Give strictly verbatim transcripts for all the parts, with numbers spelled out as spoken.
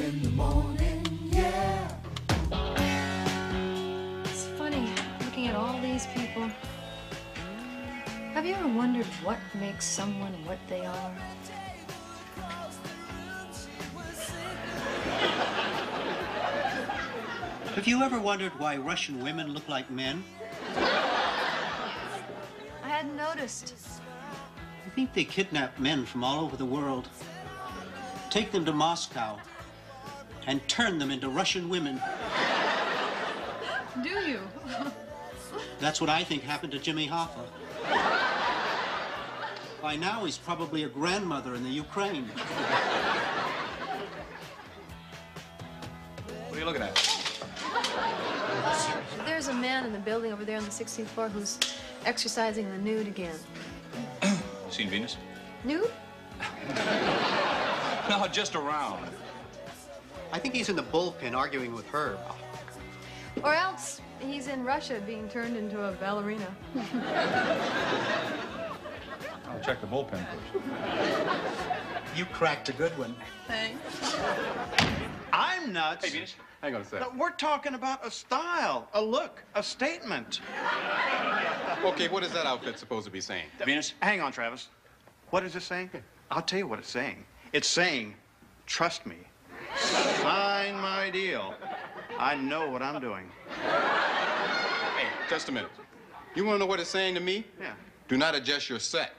in the morning, yeah. It's funny, looking at all these people. Have you ever wondered what makes someone what they are? Have you ever wondered why Russian women look like men? I hadn't noticed. I think they kidnap men from all over the world, take them to Moscow, and turn them into Russian women. Do you? That's what I think happened to Jimmy Hoffa. By now, he's probably a grandmother in the Ukraine. What are you looking at? There's a man in the building over there on the sixteenth floor who's exercising the nude again. Seen Venus? Nude? No, just around. I think he's in the bullpen arguing with Herb. Or else he's in Russia being turned into a ballerina. I'll check the bullpen first. You cracked a good one. Thanks. I'm nuts. Hey, Venus, hang on a sec. No, we're talking about a style, a look, a statement. Okay, what is that outfit supposed to be saying? Venus? Hang on, Travis. What is it saying? I'll tell you what it's saying. It's saying, trust me. Sign my deal. I know what I'm doing. Hey, just a minute. You want to know what it's saying to me? Yeah. Do not adjust your set.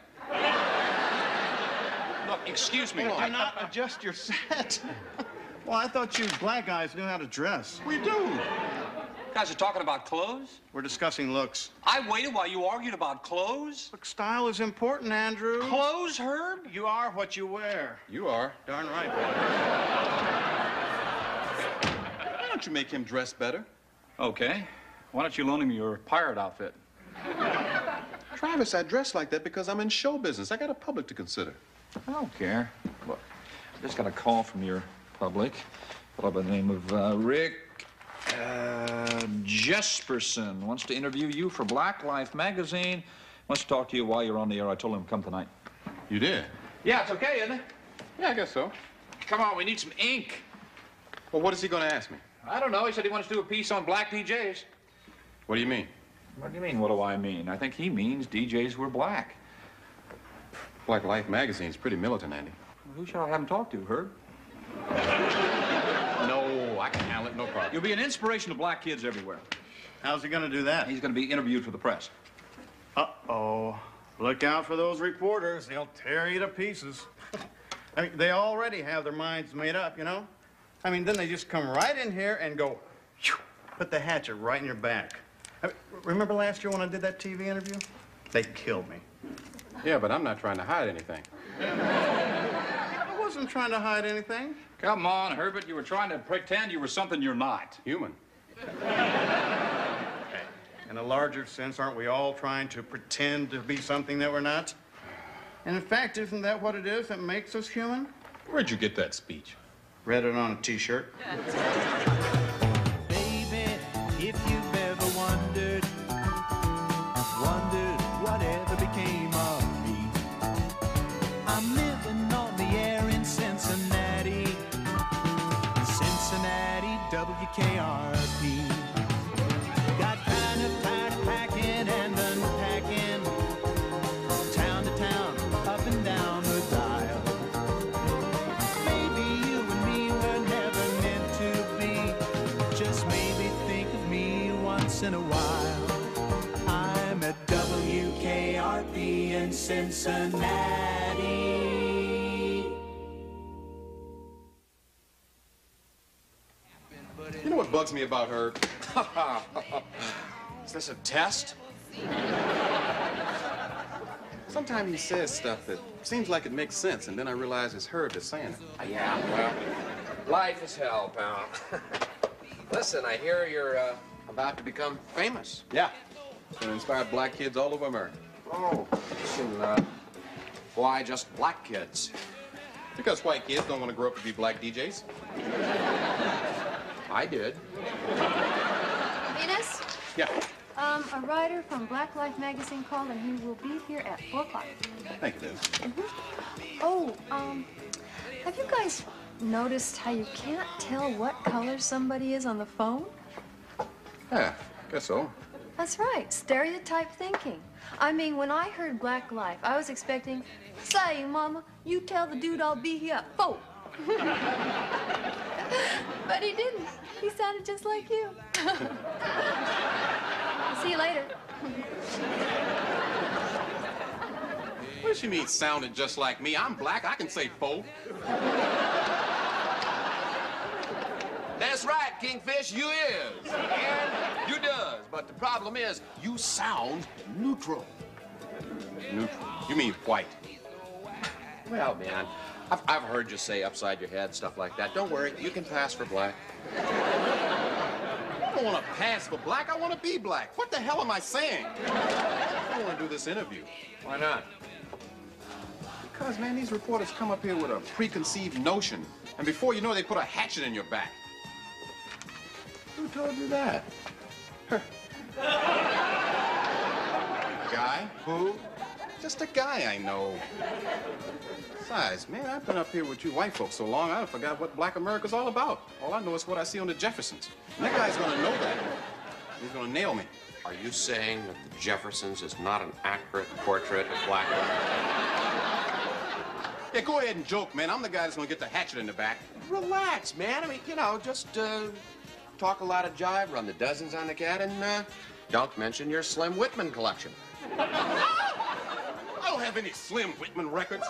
Look, excuse me. Do not adjust your set. Well, I thought you black guys knew how to dress. We do. You guys are talking about clothes? We're discussing looks. I waited while you argued about clothes? Look, style is important, Andrew. Clothes, Herb? You are what you wear. You are. Darn right, boy. Why don't you make him dress better? Okay. Why don't you loan him your pirate outfit? Travis, I dress like that because I'm in show business. I got a public to consider. I don't care. Look, I just got a call from your public. Fellow by the name of uh, Rick uh, Jesperson wants to interview you for Black Life magazine. Wants to talk to you while you're on the air. I told him to come tonight. You did? Yeah, it's okay, isn't it? Yeah, I guess so. Come on, we need some ink. Well, what is he going to ask me? I don't know. He said he wants to do a piece on black D Js. What do you mean? What do you mean, what do I mean? I think he means D Js were black. Black Life magazine's pretty militant, Andy. Well, who shall I have him talk to, Herb? No, I can handle it, no problem. You'll be an inspiration to black kids everywhere. How's he gonna do that? He's going to be interviewed for the press. Uh-oh. Look out for those reporters. They'll tear you to pieces. I mean, they already have their minds made up, you know? I mean, then they just come right in here and go, phew, put the hatchet right in your back. I mean, remember last year when I did that T V interview? They killed me. Yeah, but I'm not trying to hide anything. I wasn't trying to hide anything. Come on, Herbert. You were trying to pretend you were something you're not. Human. Okay. In a larger sense, aren't we all trying to pretend to be something that we're not? And in fact, isn't that what it is that makes us human? Where'd you get that speech? Read it on a T-shirt. Baby, if you've ever wondered, wondered whatever became of me. I'm living on the air in Cincinnati, Cincinnati, W K R P. Got kind of tired of packing and unpacking, town to town, up and down the dial. Maybe you and me were never meant to be. Just maybe think of me once in a while. I'm at W K R P in Cincinnati. You know what bugs me about her? Is this a test? Sometimes he says stuff that seems like it makes sense, and then I realize it's her that's saying it. Uh, yeah, well, life is hell, pal. Listen, I hear you're uh, about to become famous. Yeah. It's going to inspire black kids all over America. Oh, listen, uh, why just black kids? Because white kids don't want to grow up to be black D Js. I did. Venus? Yeah. Um, a writer from Black Life magazine called, and he will be here at four o'clock. Thank you, Liz. Mm-hmm. Oh, um, have you guys noticed how you can't tell what color somebody is on the phone? Yeah, guess so. That's right, stereotype thinking. I mean, when I heard Black Life, I was expecting, say, Mama, you tell the dude I'll be here at four. But he didn't. He sounded just like you. See you later. What does she mean sounded just like me? I'm black, I can say faux. That's right, Kingfish, you is. And you does. But the problem is, you sound neutral. Neutral? You mean white? Well, man, I've, I've heard you say upside your head, stuff like that. Don't worry, you can pass for black. I don't want to pass for black, I want to be black. What the hell am I saying? I don't want to do this interview. Why not? Because, man, these reporters come up here with a preconceived notion, and before you know, they put a hatchet in your back. Who told you that? Guy? Who? Just a guy I know. Besides, man, I've been up here with you white folks so long, I forgot what black America's all about. All I know is what I see on the Jeffersons. And that guy's gonna know that. He's gonna nail me. Are you saying that the Jeffersons is not an accurate portrait of black America? Yeah, go ahead and joke, man. I'm the guy that's gonna get the hatchet in the back. Relax, man. I mean, you know, just uh, talk a lot of jive, run the dozens on the cat, and uh, don't mention your Slim Whitman collection. I don't have any Slim Whitman records.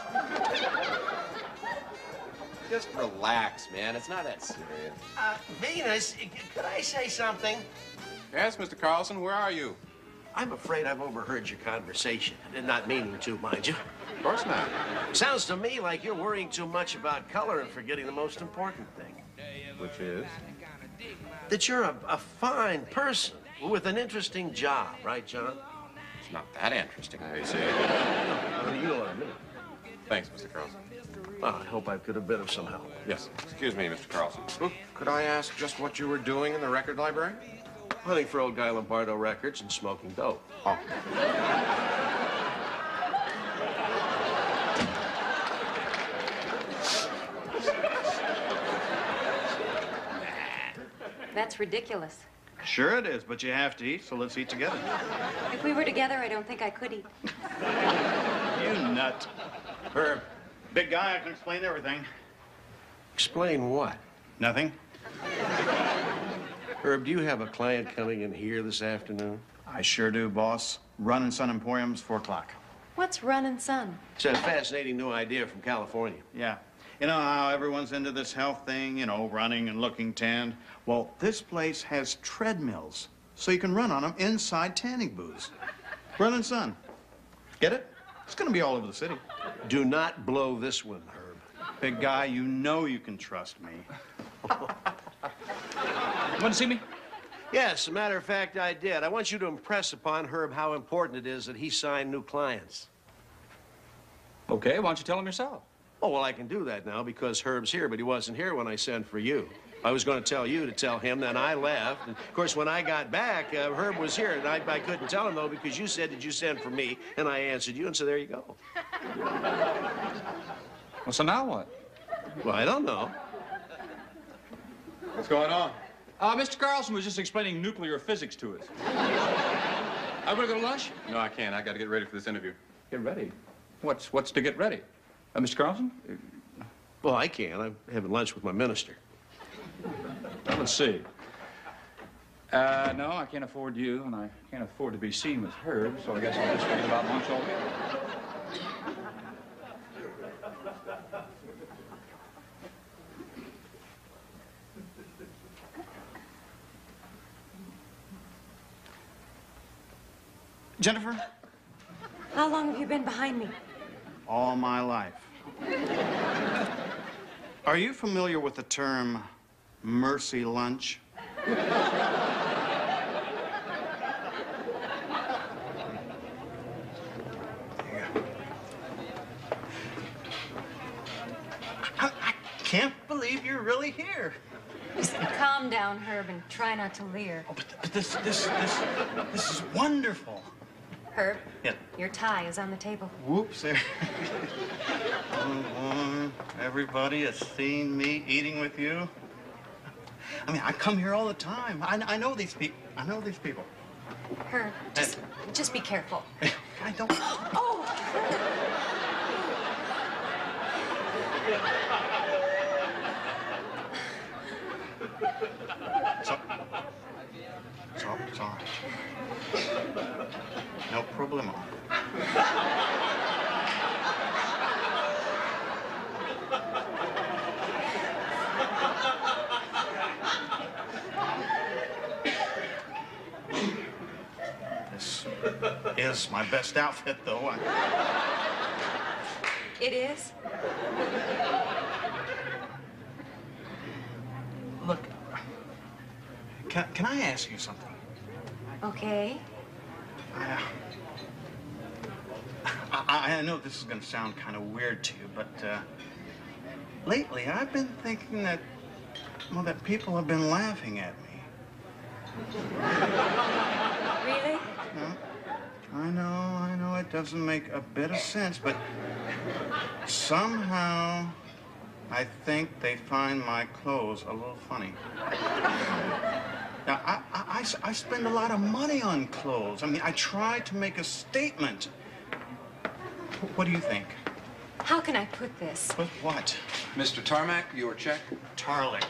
Just relax, man. It's not that serious. Uh, Venus, could I say something? Yes, Mister Carlson, where are you? I'm afraid I've overheard your conversation. Not meaning to, mind you. Of course not. Sounds to me like you're worrying too much about color and forgetting the most important thing. Which is? That you're a, a fine person with an interesting job, right, John? It's not that interesting, I see. Well, you know what I mean. Thanks, Mister Carlson. Well, I hope I could have been of some help. Yes. Excuse me, Mister Carlson. Could I ask just what you were doing in the record library? Hunting for old Guy Lombardo records and smoking dope. Oh. That's ridiculous. Sure it is, but you have to eat, so let's eat together. If we were together, I don't think I could eat. You nut. Herb, Big guy, I can explain everything. explain what? Nothing? Herb, do you have a client coming in here this afternoon? I sure do, boss. Run and Sun Emporium's four o'clock. What's Runnin' Sun? It's a fascinating new idea from California. Yeah. You know how everyone's into this health thing, you know, running and looking tanned? Well, this place has treadmills, so you can run on them inside tanning booths. Run and Sun. Get it? It's gonna be all over the city. Do not blow this one, Herb. Big guy, you know you can trust me. Want to see me? Yes, as a matter of fact, I did. I want you to impress upon Herb how important it is that he sign new clients. Okay, why don't you tell him yourself? Oh, well, I can do that now because Herb's here, but he wasn't here when I sent for you. I was going to tell you to tell him, then I left. And of course, when I got back, uh, Herb was here, and I, I couldn't tell him, though, because you said that you sent for me, and I answered you, and so there you go. Well, so now what? Well, I don't know. What's going on? Uh, Mister Carlson was just explaining nuclear physics to us. I want to go to lunch? No, I can't. I got to get ready for this interview. Get ready. What's what's to get ready? Uh, Mister Carlson? Well, I can. I'm having lunch with my minister. Well, let's see. Uh, no, I can't afford you, and I can't afford to be seen with Herb, so I guess I'll just forget about lunch altogether. Jennifer? How long have you been behind me? All my life. Are you familiar with the term mercy lunch? I, I can't believe you're really here. Just calm down, Herb, and try not to leer. Oh, but, but this, this, this, this is wonderful. Herb, Yeah. your tie is on the table. Whoops. There. Oh, everybody has seen me eating with you. I mean, I come here all the time. I, I know these people. I know these people. Herb, just, just be careful. I don't. Oh! It's all, it's all, it's all right. No problemo. This is my best outfit, though. I... It is? Look, can, can I ask you something? Okay. I, I, I know this is going to sound kind of weird to you, but uh, lately I've been thinking that, well, that people have been laughing at me. Really? Huh? I know, I know it doesn't make a bit of sense, but somehow I think they find my clothes a little funny. Now, I, I, I spend a lot of money on clothes. I mean, I try to make a statement. What do you think? How can I put this? But what? Mister Tarmac, your check? Tarlek.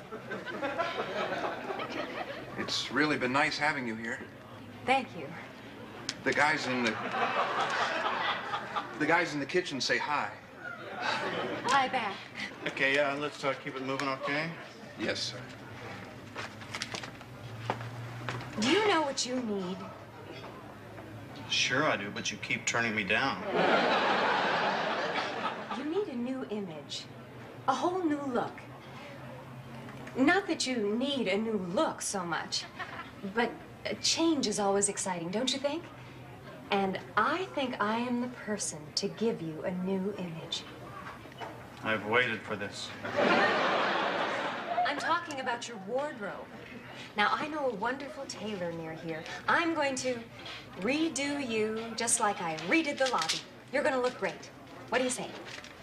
It's really been nice having you here. Thank you. The guys in the... The guys in the kitchen say hi. Hi back. Okay, uh, let's uh, keep it moving, okay? Yes, sir. Do you know what you need? Sure I do, but you keep turning me down. You need a new image. A whole new look. Not that you need a new look so much, but a change is always exciting, don't you think? And I think I am the person to give you a new image. I've waited for this. I'm talking about your wardrobe. Now, I know a wonderful tailor near here. I'm going to redo you just like I redid the lobby. You're going to look great. What do you say?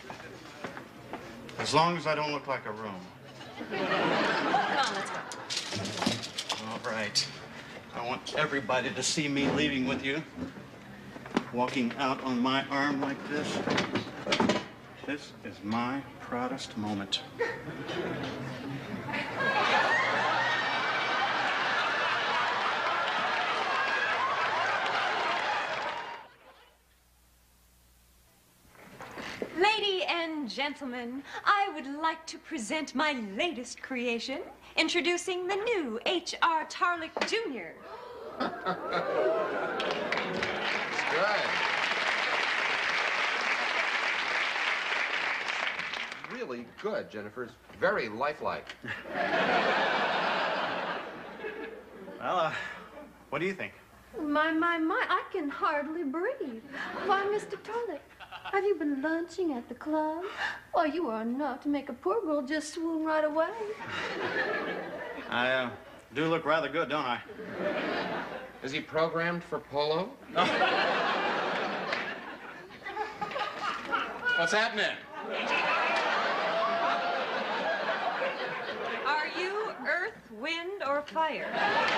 As long as I don't look like a room. Oh, come on, let's go. All right. I want everybody to see me leaving with you. Walking out on my arm like this. This is my proudest moment. Ladies and gentlemen, I would like to present my latest creation, introducing the new H R Tarlek Junior Good. Really good, Jennifer. It's very lifelike. Well, uh, what do you think? My, my, my, I can hardly breathe. Why, Mister Tarlek, have you been lunching at the club? Why, you are enough to make a poor girl just swoon right away. I uh, do look rather good, don't I? Is he programmed for polo? What's happening? Are you earth, wind, or fire?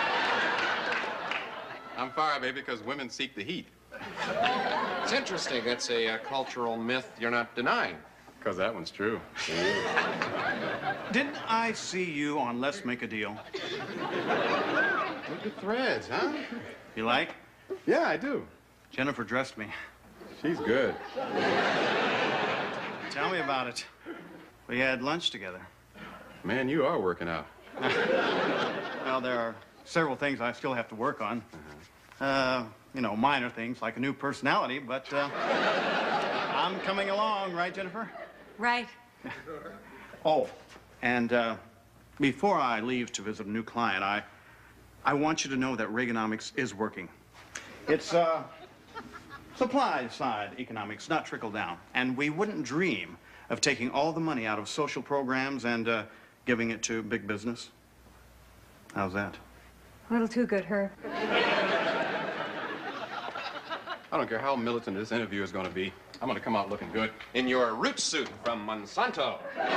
I'm fire, baby, because women seek the heat. It's interesting. That's a uh, cultural myth you're not denying. Because that one's true. Didn't I see you on Let's Make a Deal? Look at threads, huh? You like? Yeah, I do. Jennifer dressed me. She's good. Tell me about it. We had lunch together. Man, you are working out. Well, there are several things I still have to work on. Uh-huh. Uh, you know, minor things like a new personality, but uh, I'm coming along, right, Jennifer? Right. Oh, and uh, before I leave to visit a new client, I, I want you to know that Reaganomics is working. It's uh, supply side economics, not trickle down. And we wouldn't dream of taking all the money out of social programs and uh, giving it to big business. How's that? A little too good, Herb. I don't care how militant this interview is going to be. I'm going to come out looking good. In your root suit from Monsanto.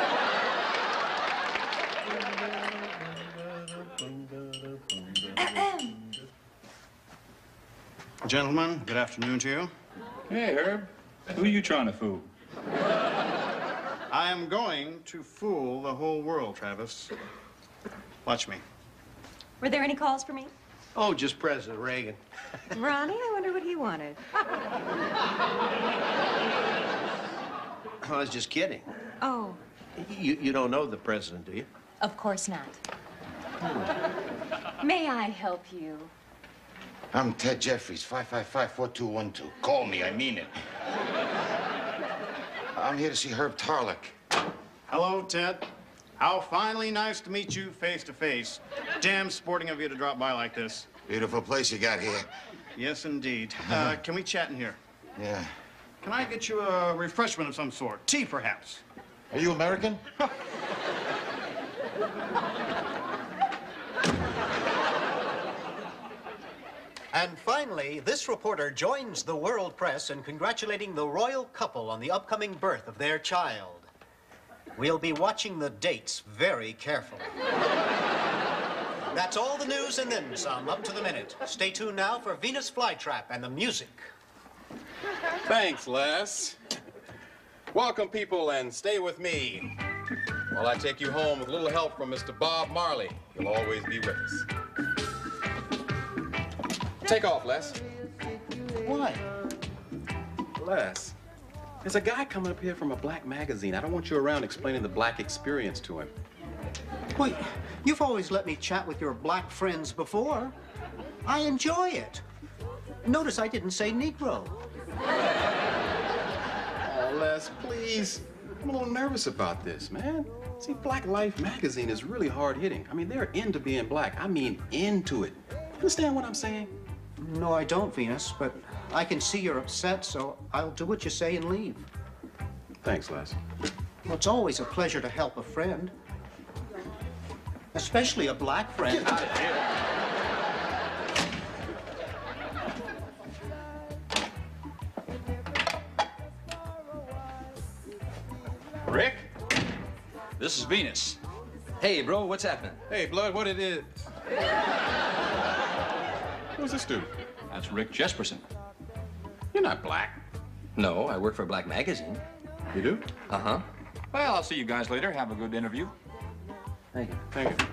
Gentlemen, good afternoon to you. Hey, Herb. Who are you trying to fool? I am going to fool the whole world, Travis. Watch me. Were there any calls for me? Oh, just President Reagan. Ronnie, I wonder what he wanted. I was just kidding. Oh, You, you don't know the president, do you? of course not. May I help you? I'm Ted Jeffries, five five five, four two one two. Call me, I mean it. I'm here to see Herb Tarlek. Hello, Ted. How finally nice to meet you face to face. Damn sporting of you to drop by like this. Beautiful place you got here. Yes, indeed. Uh, can we chat in here? Yeah. Can I get you a refreshment of some sort? Tea, perhaps? Are you American? And finally, this reporter joins the world press in congratulating the royal couple on the upcoming birth of their child. We'll be watching the dates very carefully. That's all the news and then some, up to the minute. Stay tuned now for Venus Flytrap and the music. Thanks, Les. Welcome, people, and stay with me while I take you home with a little help from Mister Bob Marley. He'll always be with us. Take off, Les. Why? Les, there's a guy coming up here from a black magazine. I don't want you around explaining the black experience to him. Wait, you've always let me chat with your black friends before. I enjoy it. Notice I didn't say Negro. Oh, Les, please. I'm a little nervous about this, man. See, Black Life magazine is really hard-hitting. I mean, they're into being black. I mean, into it. Understand what I'm saying? No, I don't, Venus, but I can see you're upset, so I'll do what you say and leave. Thanks, Les. Well, it's always a pleasure to help a friend. Especially a black friend. Get out of here. Rick? This is Venus. Hey, bro, what's happening? Hey, Blood, what it is? Who's this dude? That's Rick Jesperson. You're not black. No, I work for a black magazine. You do? Uh-huh. Well, I'll see you guys later. Have a good interview. Thank you. Thank you.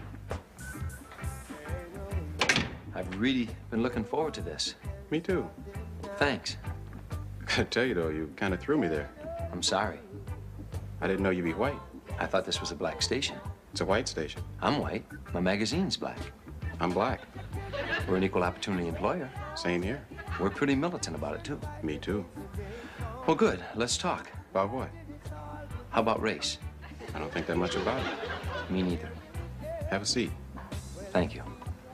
I've really been looking forward to this. Me too. Thanks. I gotta tell you, though, you kind of threw me there. I'm sorry. I didn't know you'd be white. I thought this was a black station. It's a white station. I'm white. My magazine's black. I'm black. We're an equal opportunity employer. Same here. We're pretty militant about it, too. Me too. Well, good. Let's talk. About what? How about race? I don't think that much about it. Me neither. Have a seat. Thank you.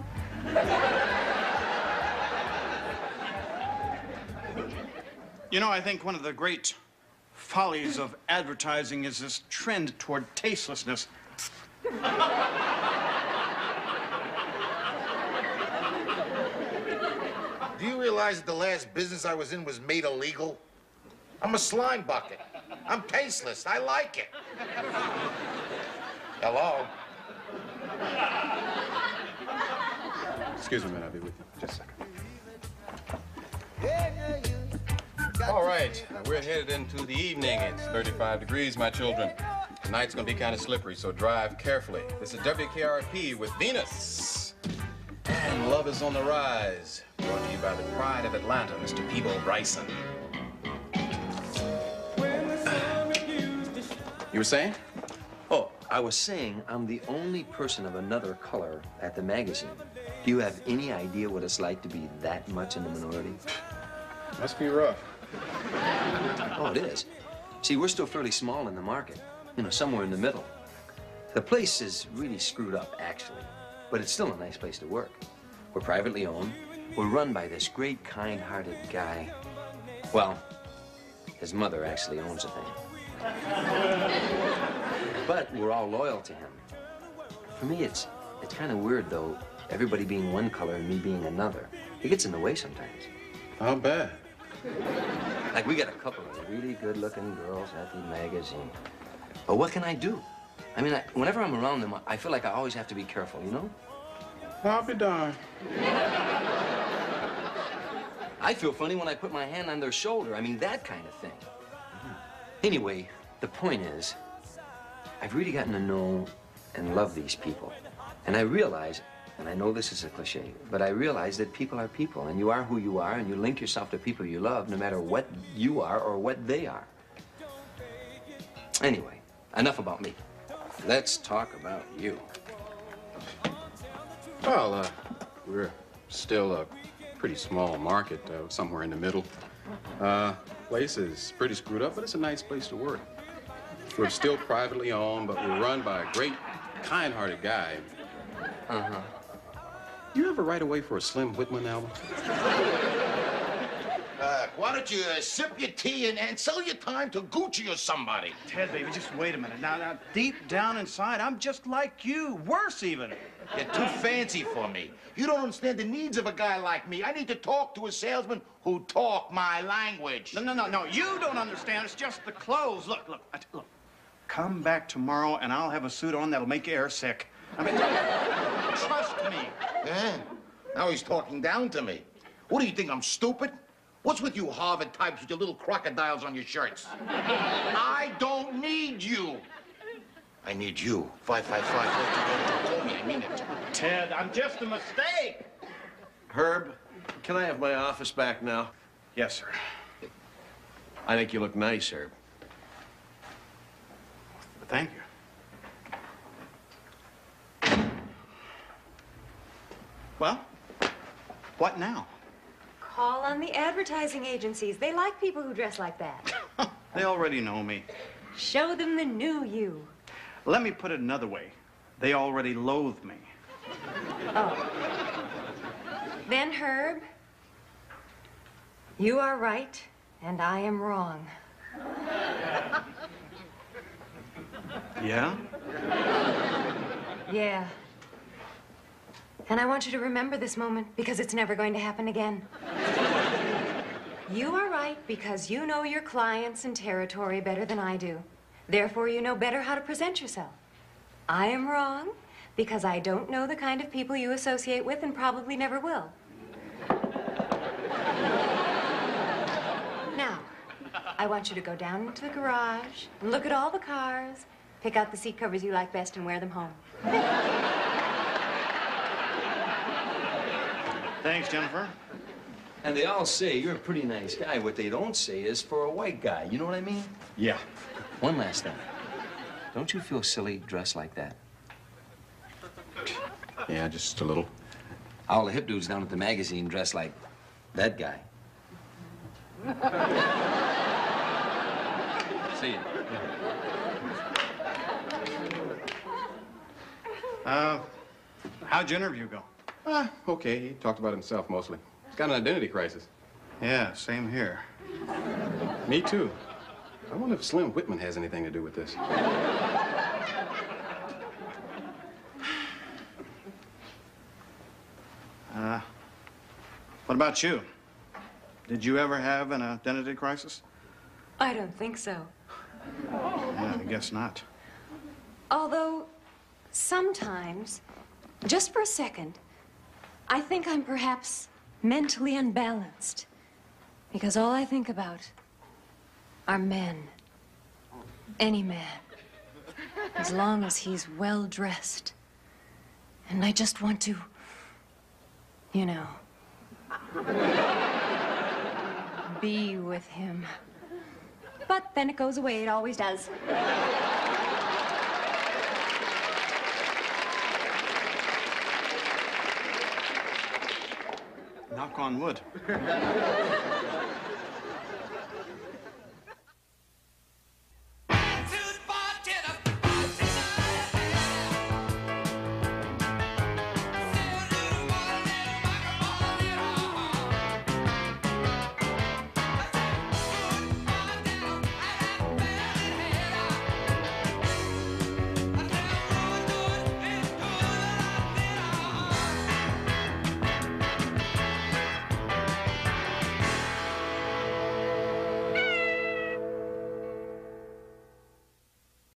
You know, I think one of the great follies of advertising is this trend toward tastelessness. Do you realize that the last business I was in was made illegal? I'm a slime bucket. I'm tasteless. I like it. Hello? Excuse me a minute, I'll be with you. Just a second. All right, we're headed into the evening. It's thirty-five degrees, my children. Tonight's gonna be kind of slippery, so drive carefully. This is W K R P with Venus. And love is on the rise. Brought to you by the pride of Atlanta, Mister Peeble Bryson. You were saying? Oh, I was saying I'm the only person of another color at the magazine. Do you have any idea what it's like to be that much in the minority? Must be rough. Oh, it is. See, we're still fairly small in the market. You know, somewhere in the middle. The place is really screwed up, actually. But it's still a nice place to work. We're privately owned. We're run by this great, kind-hearted guy. Well, his mother actually owns the thing. But we're all loyal to him. For me, it's it's kind of weird, though, everybody being one color and me being another. It gets in the way sometimes. How bad? Like, we got a couple of really good-looking girls at the magazine. But what can I do? I mean, I, whenever I'm around them, I feel like I always have to be careful, you know? I'll be darned. I feel funny when I put my hand on their shoulder. I mean, that kind of thing. Anyway, the point is, I've really gotten to know and love these people. And I realize, and I know this is a cliche, but I realize that people are people, and you are who you are, and you link yourself to people you love, no matter what you are or what they are. Anyway, enough about me. Let's talk about you. Well, uh, we're still a pretty small market, uh, somewhere in the middle. Uh, place is pretty screwed up, but it's a nice place to work. We're still privately owned, but we're run by a great, kind-hearted guy. Uh-huh. You ever write away for a Slim Whitman album? Uh, why don't you uh, sip your tea and, and sell your time to Gucci or somebody? Ted, baby, just wait a minute. Now, now, deep down inside, I'm just like you. Worse, even. You're too fancy for me. You don't understand the needs of a guy like me. I need to talk to a salesman who talk my language. No, no, no, no. You don't understand. It's just the clothes. Look, look, I, look. Come back tomorrow, and I'll have a suit on that'll make you air sick. I mean, trust me. Yeah? Now he's talking down to me. What do you think, I'm stupid? What's with you Harvard types with your little crocodiles on your shirts? I don't need you. I need you. Five, five, five. Call me. I mean it. Ted, I'm just a mistake. Herb, can I have my office back now? Yes, sir. I think you look nice, Herb. Thank you. Well, what now? Call on the advertising agencies. They like people who dress like that. They already know me. Show them the new you. Let me put it another way. They already loathe me. Oh. Then, Herb, you are right, and I am wrong. Yeah? Yeah. And I want you to remember this moment because it's never going to happen again. You are right because you know your clients and territory better than I do. Therefore, you know better how to present yourself. I am wrong because I don't know the kind of people you associate with and probably never will. Now, I want you to go down into the garage and look at all the cars, pick out the seat covers you like best and wear them home. Thanks, Jennifer. And they all say you're a pretty nice guy. What they don't say is for a white guy. You know what I mean? Yeah. One last thing. Don't you feel silly dressed like that? Yeah, just a little. All the hip dudes down at the magazine dress like that guy. See you. Uh, how'd your interview go? Ah, okay. He talked about himself mostly. He's got an identity crisis. Yeah, same here. Me too. I wonder if Slim Whitman has anything to do with this. Uh, what about you? Did you ever have an identity crisis? I don't think so. Yeah, I guess not. Although, sometimes, just for a second, I think I'm perhaps mentally unbalanced. Because all I think about are men. Any man. As long as he's well dressed. And I just want to, you know, be with him. But then it goes away, it always does. Knock on wood.